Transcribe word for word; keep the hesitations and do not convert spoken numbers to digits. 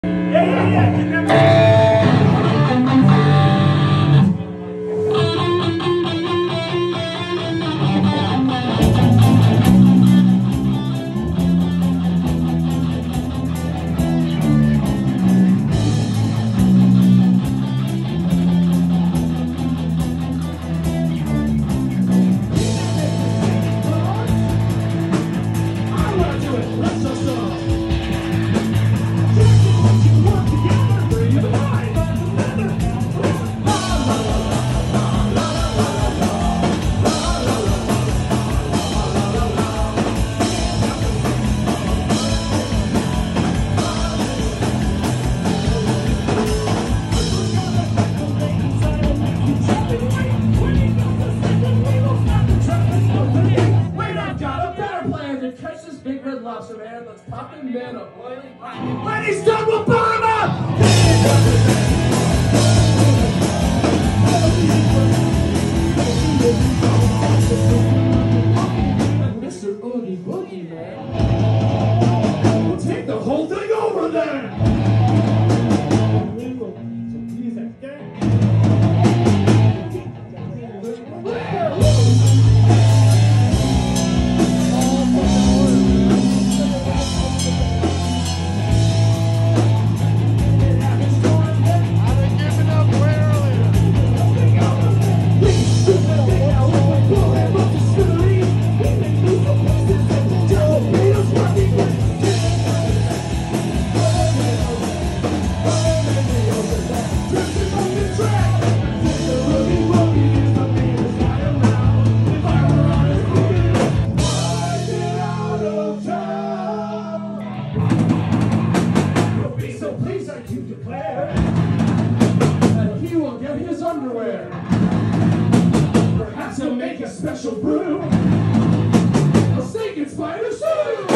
Yeah, yeah, yeah. Get them. Catch this big red lobster, man. Let's pop him in a boiling pot. When he's done, we'll burn him up! Mister Oogie Boogie, man. We'll take the whole thing over there! You declare that he will get his underwear. Perhaps he'll make a special brew. A snake and spider stew.